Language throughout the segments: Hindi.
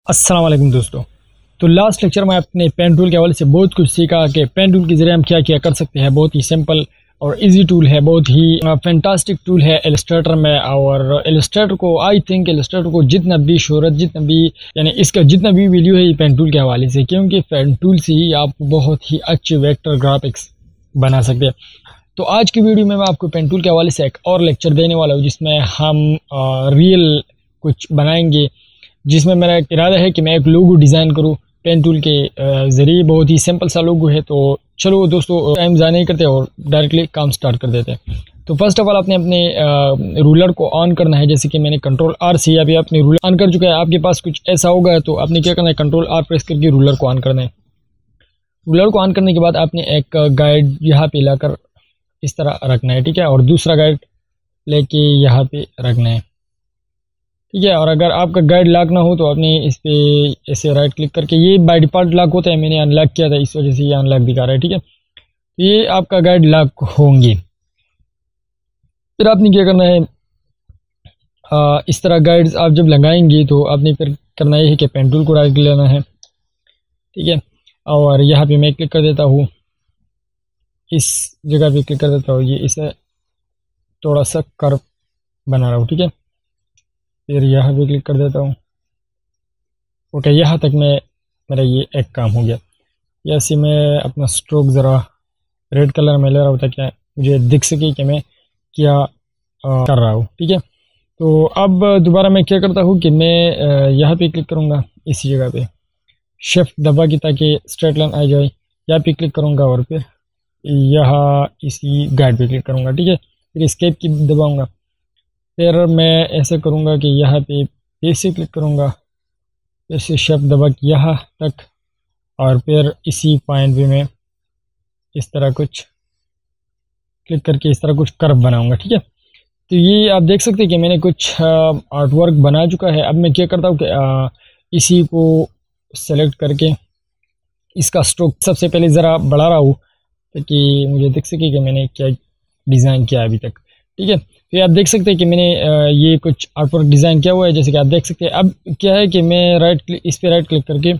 अस्सलाम वालेकुम दोस्तों। तो लास्ट लेक्चर में अपने पेन टूल के हवाले से बहुत कुछ सीखा कि पेन टूल के ज़रिए हम क्या क्या कर सकते हैं। बहुत ही सिंपल और इजी टूल है, बहुत ही फैंटास्टिक टूल है इलस्ट्रेटर में। और इलस्ट्रेटर को आई थिंक इलस्ट्रेटर को जितना भी शोहरत, जितना भी यानी इसका जितना भी वैल्यू है ये पेन टूल के हवाले से, क्योंकि पेन टूल से ही आप बहुत ही अच्छे वेक्टर ग्राफिक्स बना सकते हैं। तो आज की वीडियो में मैं आपको पेन टूल के हवाले से एक और लेक्चर देने वाला हूँ जिसमें हम रियल कुछ बनाएंगे, जिसमें मेरा एक इरादा है कि मैं एक लोगो डिज़ाइन करूँ पेन टूल के ज़रिए। बहुत ही सिंपल सा लोगो है। तो चलो दोस्तों, टाइम ज़ाया नहीं करते और डायरेक्टली काम स्टार्ट कर देते हैं। तो फर्स्ट ऑफ ऑल आपने अपने रूलर को ऑन करना है। जैसे कि मैंने कंट्रोल आर से अभी अपने रूलर ऑन कर चुका है। आपके पास कुछ ऐसा होगा तो आपने क्या करना है, कंट्रोल आर प्रेस करके रूलर को ऑन करना है। रूलर को ऑन करने के बाद आपने एक गाइड यहाँ पे लाकर इस तरह रखना है, ठीक है, और दूसरा गाइड लेके यहाँ पे रखना है, ठीक है। और अगर आपका गाइड लॉक ना हो तो आपने इस पे ऐसे राइट क्लिक करके, ये बाय डिफ़ॉल्ट लॉक होता है, मैंने अनलॉक किया था इस वजह से ये अनलॉक दिखा रहा है, ठीक है। तो ये आपका गाइड लॉक होंगे। फिर आपने क्या करना है, इस तरह गाइड्स आप जब लगाएंगे तो आपने फिर करना ये है कि पेन टूल को राइट लेना है, ठीक है। और यहाँ पे मैं क्लिक कर देता हूँ, इस जगह पे क्लिक कर देता हूँ, ये इसे थोड़ा सा कर्व बना रहा हूँ, ठीक है। फिर यहाँ पे क्लिक कर देता हूँ। ओके, यहाँ तक मेरा ये एक काम हो गया। ऐसे मैं अपना स्ट्रोक ज़रा रेड कलर में ले रहा हूँ ताकि मुझे दिख सके कि मैं क्या कर रहा हूँ, ठीक है। तो अब दोबारा मैं क्या करता हूँ कि मैं यहाँ पे क्लिक करूँगा, इसी जगह पे शिफ्ट दबा के ताकि स्ट्रेट लाइन आ जाए। यहाँ पे क्लिक करूँगा और फिर यहाँ इसी गाइड पे क्लिक करूँगा, ठीक है। फिर एस्केप की दबाऊँगा। फिर मैं ऐसे करूँगा कि यहाँ पे से क्लिक करूँगा, फिर से शिफ्ट दबा के यहाँ तक, और फिर इसी पॉइंट पे मैं इस तरह कुछ क्लिक करके इस तरह कुछ कर्व बनाऊँगा, ठीक है। तो ये आप देख सकते हैं कि मैंने कुछ आर्ट वर्क बना चुका है। अब मैं क्या करता हूँ कि इसी को सेलेक्ट करके इसका स्ट्रोक सबसे पहले ज़रा बढ़ा रहा हूँ ताकि मुझे दिख सके कि मैंने क्या डिज़ाइन किया अभी तक, ठीक है। तो आप देख सकते हैं कि मैंने ये कुछ आर्ट वर्क डिज़ाइन किया हुआ है, जैसे कि आप देख सकते हैं। अब क्या है कि मैं इस पर राइट क्लिक करके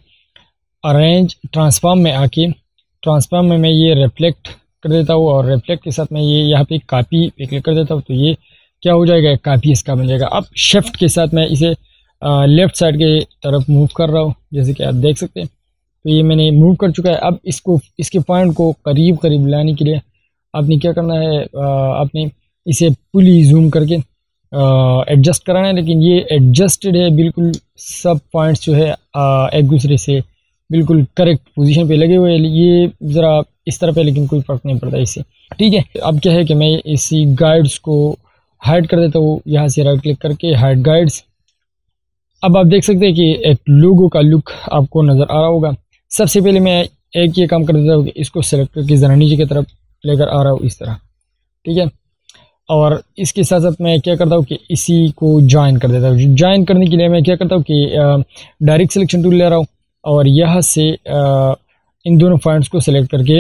अरेंज ट्रांसफॉर्म में आके ट्रांसफॉर्म में मैं ये रिफ्लेक्ट कर देता हूँ, और रिफ्लेक्ट के साथ मैं ये यहाँ पे कॉपी पे क्लिक कर देता हूँ। तो ये क्या हो जाएगा, कॉपी इसका बन जाएगा। अब शिफ्ट के साथ मैं इसे लेफ़्ट साइड के तरफ मूव कर रहा हूँ, जैसे कि आप देख सकते हैं। तो ये मैंने मूव कर चुका है। अब इसके पॉइंट को करीब करीब लाने के लिए आपने क्या करना है, आपने इसे पुली जूम करके एडजस्ट कराना है। लेकिन ये एडजस्टेड है बिल्कुल, सब पॉइंट्स जो है एक दूसरे से बिल्कुल करेक्ट पोजीशन पे लगे हुए हैं। ये ज़रा इस तरह पे, लेकिन कोई फ़र्क नहीं पड़ता इससे, ठीक है। अब क्या है कि मैं इसी गाइड्स को हाइड कर देता हूँ, यहाँ से राइट क्लिक करके हाइड गाइड्स। अब आप देख सकते हैं कि एक लोगो का लुक आपको नज़र आ रहा होगा। सबसे पहले मैं एक ये काम कर देता हूँ कि इसको सेलेक्ट करके ज़रा नीचे की तरफ लेकर आ रहा हूँ इस तरह, ठीक है। और इसके साथ साथ मैं क्या करता हूँ कि इसी को ज्वाइन कर देता हूँ। ज्वाइन करने के लिए मैं क्या करता हूँ कि डायरेक्ट सिलेक्शन टूल ले रहा हूँ, और यहाँ से इन दोनों पॉइंट्स को सेलेक्ट करके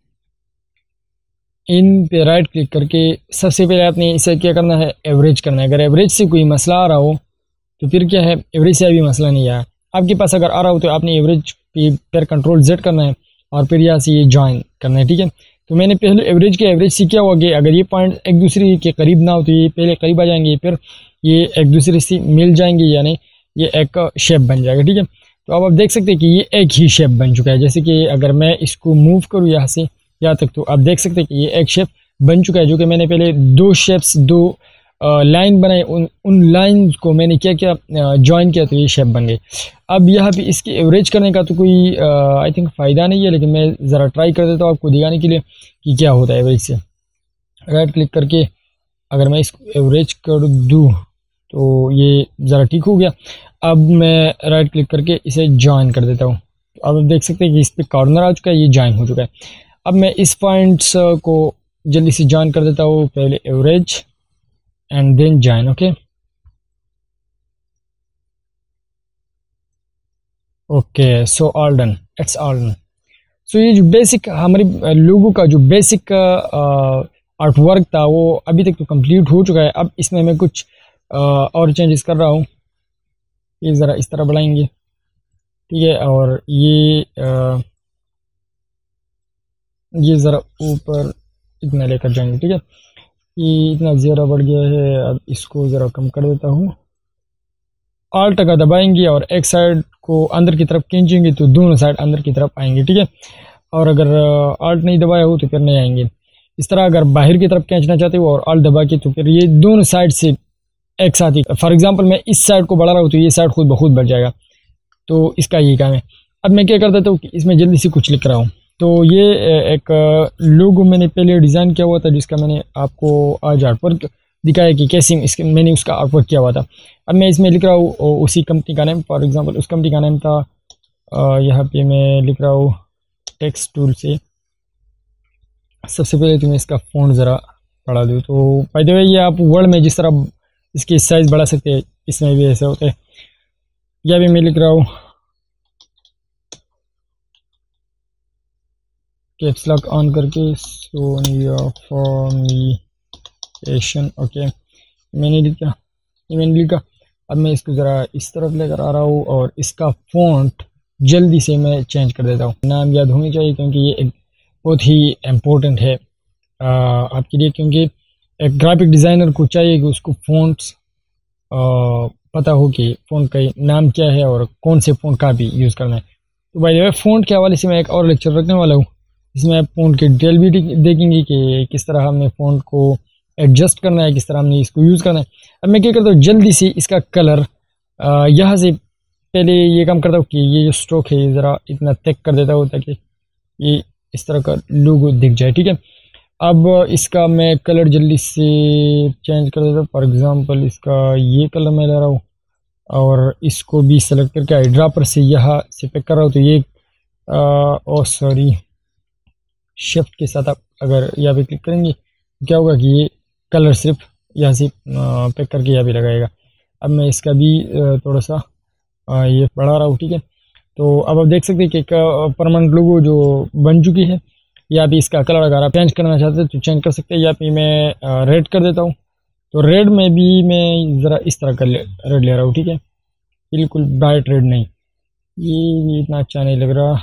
इन पे राइट क्लिक करके सबसे पहले आपने इसे क्या करना है, एवरेज करना है। अगर एवरेज से कोई मसला आ रहा हो तो फिर क्या है, एवरेज से अभी मसला नहीं आया आपके पास। अगर आ रहा हो तो आपने एवरेज पे फिर कंट्रोल Z करना है और फिर यहाँ से ये ज्वाइन करना है, ठीक है। तो मैंने पहले एवरेज के एवरेज से क्या हुआ कि अगर ये पॉइंट एक दूसरे के करीब ना हो तो ये पहले करीब आ जाएंगे, फिर ये एक दूसरे से मिल जाएंगे, यानी ये एक शेप बन जाएगा, ठीक है। तो अब आप देख सकते हैं कि ये एक ही शेप बन चुका है। जैसे कि अगर मैं इसको मूव करूँ यहाँ से यहाँ तक, तो आप देख सकते हैं कि ये एक शेप बन चुका है। जो कि मैंने पहले दो लाइन बनाए, उन लाइन को मैंने क्या किया, ज्वाइन किया, तो ये शेप बन गई। अब यहाँ पे इसकी एवरेज करने का तो कोई आई थिंक फ़ायदा नहीं है, लेकिन मैं ज़रा ट्राई कर देता हूँ आपको दिखाने के लिए कि क्या होता है एवरेज से। राइट क्लिक करके अगर मैं इसको एवरेज कर दूँ तो ये ज़रा ठीक हो गया। अब मैं राइट क्लिक करके इसे ज्वाइन कर देता हूँ। अब आप देख सकते हैं कि इस पर कॉर्नर आ चुका है, ये ज्वाइन हो चुका है। अब मैं इस पॉइंट्स को जल्दी से ज्वाइन कर देता हूँ, पहले average and then join, okay okay. So all done, it's all done. So ये जो बेसिक हमारे लोगों का जो बेसिक आर्ट वर्क था वो अभी तक तो कंप्लीट हो चुका है। अब इसमें मैं कुछ और चेंजेस कर रहा हूँ। ये ज़रा इस तरह बढ़ाएंगे, ठीक है। और ये ज़रा ऊपर इतना लेकर जाएंगे, ठीक है। ये इतना ज़्यादा बढ़ गया है, अब इसको ज़रा कम कर देता हूँ। ऑल्ट का दबाएंगे और एक साइड को अंदर की तरफ खींचेंगे तो दोनों साइड अंदर की तरफ आएंगे, ठीक है। और अगर ऑल्ट नहीं दबाया हो तो फिर नहीं आएंगे। इस तरह अगर बाहर की तरफ खींचना चाहते हो और ऑल्ट दबा के, तो फिर ये दोनों साइड से एक साथ ही, फॉर एग्जांपल मैं इस साइड को बढ़ा रहा हूँ तो ये साइड खुद ब खुद बढ़ जाएगा। तो इसका ये काम है। अब मैं क्या कर देता हूँ कि इसमें जल्दी से कुछ लिख रहा हूँ। तो ये एक लोगो मैंने पहले डिज़ाइन किया हुआ था, जिसका मैंने आपको आज आर्टवर्क दिखाया कि कैसे मैंने उसका आर्टवर्क किया हुआ था। अब मैं इसमें लिख रहा हूँ उसी कंपनी का नेम। फॉर एग्जांपल उस कंपनी का नेम था, यहाँ पे मैं लिख रहा हूँ टेक्स्ट टूल से। सबसे पहले तो मैं इसका फ़ॉन्ट ज़रा बढ़ा दूँ। तो बाय द वे ये आप वर्ड में जिस तरह इसकी साइज़ बढ़ा सकते हैं, इसमें भी ऐसा होता है। या भी मैं लिख रहा हूँ कैप्स लॉक ऑन करके, सोनिया फॉर्मेशन। ओके, मैंने लिखा। अब मैं इसको ज़रा इस तरफ लेकर आ रहा हूँ और इसका फ़ॉन्ट जल्दी से मैं चेंज कर देता हूँ। नाम याद होनी चाहिए क्योंकि ये एक बहुत ही इम्पोर्टेंट है आपके लिए, क्योंकि एक ग्राफिक डिज़ाइनर को चाहिए कि उसको फ़ॉन्ट्स पता हो कि फ़ॉन्ट का नाम क्या है और कौन से फ़ॉन्ट का भी यूज़ करना है। तो बाय द वे फ़ॉन्ट के हवाले से मैं एक और लेक्चर रखने वाला हूँ, इसमें आप फ़ॉन्ट की डिटेल भी देखेंगे कि किस तरह हमने फ़ॉन्ट को एडजस्ट करना है, किस तरह हमने इसको यूज़ करना है। अब मैं क्या करता हूँ, जल्दी से इसका कलर यहाँ से पहले ये काम करता हूँ कि ये जो स्ट्रोक है ये ज़रा इतना थिक कर देता हूँ ताकि ये इस तरह का लोगो दिख जाए, ठीक है। अब इसका मैं कलर जल्दी से चेंज कर देता हूँ। फॉर एग्ज़ाम्पल इसका ये कलर मैं ले रहा हूँ और इसको भी सेलेक्ट करके आई ड्रॉपर से यहाँ से पिक कर रहा हूँ। तो ये सॉरी, शिफ्ट के साथ आप अगर यहाँ पे क्लिक करेंगे तो क्या होगा कि ये कलर सिर्फ यहाँ से पिक करके यहाँ पे लगाएगा। अब मैं इसका भी थोड़ा सा ये बढ़ा रहा हूँ, ठीक है। तो अब आप देख सकते हैं कि एक परमानेंट लोगो जो बन चुकी है। या भी इसका कलर अगर आप चेंज करना चाहते हैं तो चेंज कर सकते हैं। या फिर मैं रेड कर देता हूँ। तो रेड में भी मैं ज़रा इस तरह का रेड ले रहा हूँ, ठीक है, बिल्कुल ब्राइट रेड नहीं। ये भी इतना अच्छा नहीं लग रहा,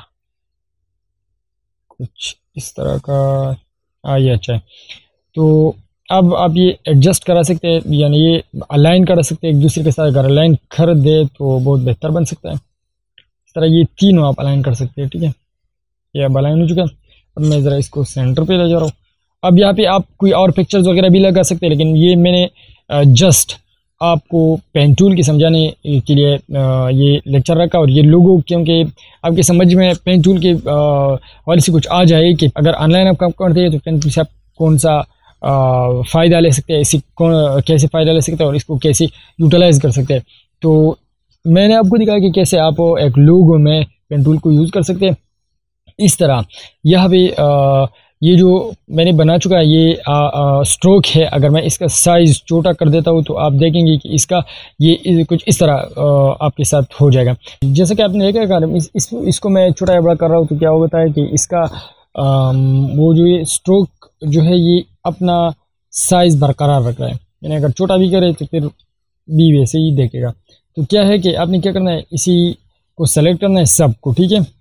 कुछ इस तरह का ये अच्छा है। तो अब आप ये एडजस्ट करा सकते हैं, यानी ये अलाइन करा सकते हैं एक दूसरे के साथ। अगर अलाइन कर दे तो बहुत बेहतर बन सकता है। इस तरह ये तीनों आप अलाइन कर सकते हैं, ठीक है। ये अब अलाइन हो चुका है। अब मैं ज़रा इसको सेंटर पे ले जा रहा हूँ। अब यहाँ पे आप कोई और पिक्चर्स वगैरह भी लगा सकते हैं, लेकिन ये मैंने जस्ट आपको पेन टूल की समझाने के लिए ये लेक्चर रखा। और ये लोगो क्योंकि आपके समझ में पेन टूल के वाले से कुछ आ जाए कि अगर ऑनलाइन आप काम करते हैं तो पेन टूल से आप कौन सा फ़ायदा ले सकते हैं, इसी कैसे फ़ायदा ले सकते हैं और इसको कैसे यूटिलाइज़ कर सकते हैं। तो मैंने आपको दिखाया कि कैसे आप एक लोगो में पेन टूल को यूज़ कर सकते हैं। इस तरह यह भी ये जो मैंने बना चुका है ये स्ट्रोक है। अगर मैं इसका साइज़ छोटा कर देता हूँ तो आप देखेंगे कि इसका ये कुछ इस तरह आपके साथ हो जाएगा। जैसे कि आपने देखा है, इसको मैं छोटा या बड़ा कर रहा हूँ तो क्या होता है कि इसका वो जो ये स्ट्रोक जो है ये अपना साइज़ बरकरार रख रहा है। यानी अगर छोटा भी करे तो फिर भी वैसे ही देखेगा। तो क्या है कि आपने क्या करना है, इसी को सेलेक्ट करना है सबको, ठीक है।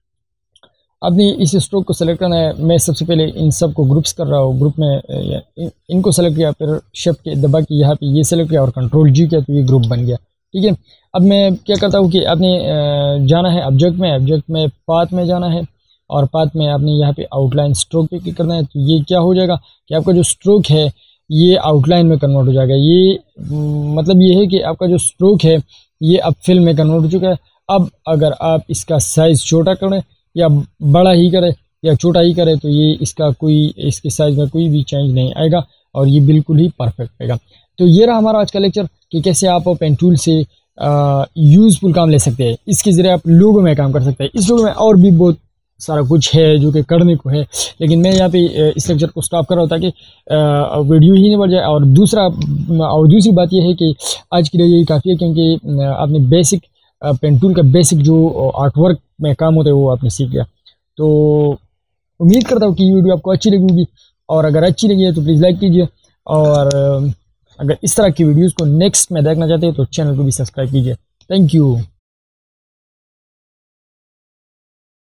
आपने इस स्ट्रोक को सेलेक्ट करना है। मैं सबसे पहले इन सब को ग्रुप्स कर रहा हूँ। ग्रुप में इनको सेलेक्ट किया, फिर शिफ्ट के दबा के यहाँ पे ये सेलेक्ट किया और कंट्रोल जी किया तो ये ग्रुप बन गया, ठीक है। अब मैं क्या करता हूँ कि आपने जाना है ऑब्जेक्ट में पाथ में जाना है और पाथ में आपने यहाँ पे आउटलाइन स्ट्रोक पे क्लिक करना है। तो ये क्या हो जाएगा कि आपका जो स्ट्रोक है ये आउटलाइन में कन्वर्ट हो जाएगा। ये मतलब ये है कि आपका जो स्ट्रोक है ये अब फिल में कन्वर्ट हो चुका है। अब अगर आप इसका साइज़ छोटा करें या बड़ा ही करे या छोटा ही करे तो ये इसके साइज़ में कोई भी चेंज नहीं आएगा और ये बिल्कुल ही परफेक्ट आएगा। तो ये रहा हमारा आज का लेक्चर कि कैसे आप पेन टूल से यूज़फुल काम ले सकते हैं। इसके ज़रिए आप लोगों में काम कर सकते हैं। इस लोगों में और भी बहुत सारा कुछ है जो कि करने को है, लेकिन मैं यहाँ पे इस लेक्चर को स्टॉप कर रहा हूँ ताकि वीडियो ही नहीं बढ़ जाए। और दूसरी बात यह है कि आज के लिए यही काफ़ी है, क्योंकि आपने बेसिक पेन टूल का बेसिक जो आर्टवर्क में काम होता है वो आपने सीख लिया। तो उम्मीद करता हूँ कि ये वीडियो आपको अच्छी लगी होगी, और अगर अच्छी लगी है तो प्लीज़ लाइक कीजिए, और अगर इस तरह की वीडियोज़ को नेक्स्ट में देखना चाहते हैं तो चैनल को भी सब्सक्राइब कीजिए। Thank you.